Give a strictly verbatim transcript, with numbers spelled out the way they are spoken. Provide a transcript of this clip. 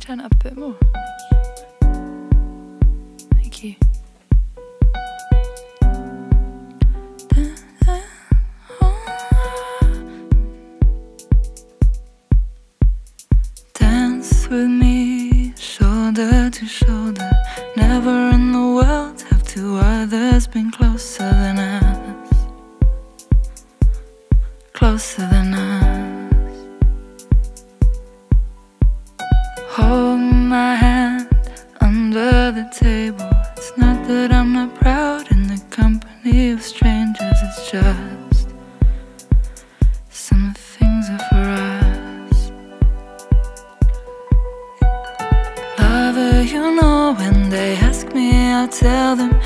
turn it up a bit more? Thank you. Dance with me, shoulder to shoulder. Never in the world have two others been closer than us. Closer than us. Hold my hand under the table. It's not that I'm not proud in the company of strangers. It's just some things are for us. Lover, you know when they ask me, I'll tell them